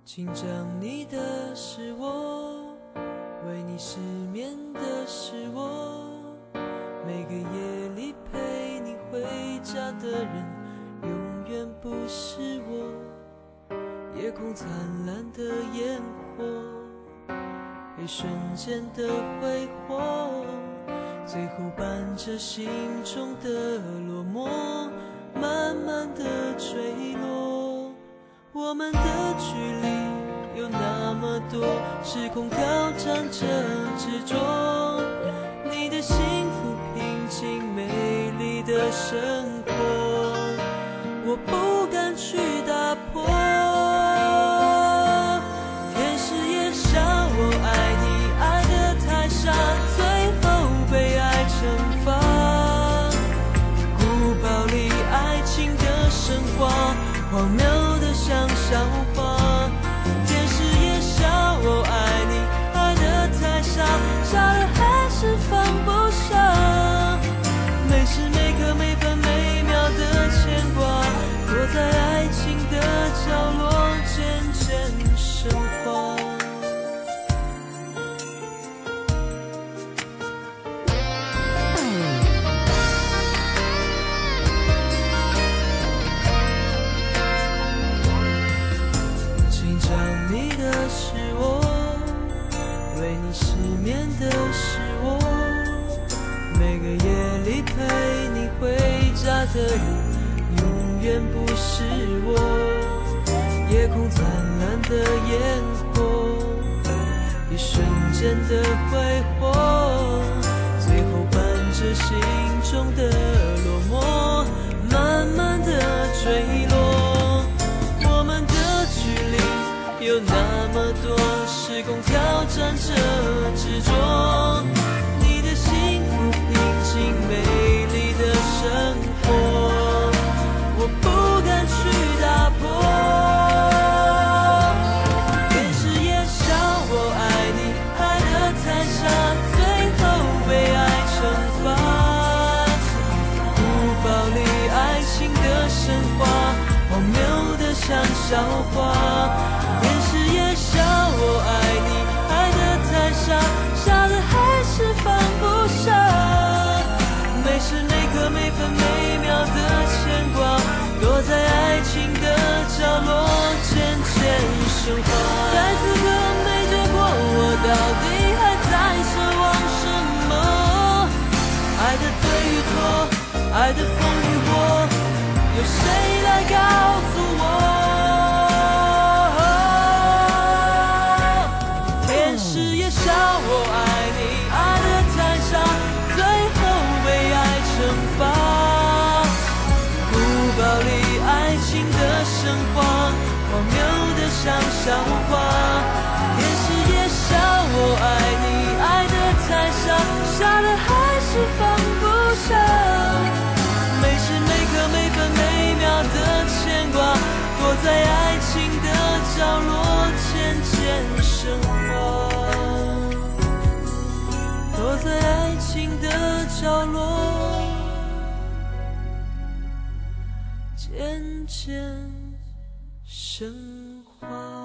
紧张你的是我，为你失眠的是我，每个夜里陪你回家的人永远不是我。夜空灿烂的烟火，一瞬间的挥霍，最后伴着心中的落寞，慢慢的坠落。我们的距离有那么多，时空挑战着执着，你的幸福平静美丽的生活，我不敢去打破。天使也笑我爱你爱得太傻，最后被爱惩罚，古堡里爱情的神话，荒谬的像笑话。天使也笑我爱你爱得太傻，傻了还是放不下，每时每刻每分每秒的牵挂，躲在爱情的角落渐渐升华。紧张你的是我，为你失眠的是我，每个夜里陪你回家的人永远不是我。夜空灿烂的烟火，一瞬间的挥霍，最后伴着心中的落寞，慢慢的坠落。我们的距离有那么多，时空挑战着执着，你的幸福平静美丽的生活，我不敢去打破。天使也笑我爱你爱得太傻，最后被爱惩罚，古堡里爱情的神话，荒谬的像笑话。天使也笑我爱你爱得太傻，傻的还是放不下，每时每刻每分每秒的牵挂，躲在爱情的角落渐渐升华。在此刻没结果，我到底还在奢望什么？爱的对与错，爱的风与火，有谁来告诉我？天使也笑我爱你爱得太傻，最后被爱惩罚，古堡里爱情的神话，荒谬的像笑话。天使也笑我爱你爱得太傻，傻的还是放不下，每时每刻每分每秒的牵挂，躲在爱情的角落渐渐升华，躲在爱情的角落渐渐升华。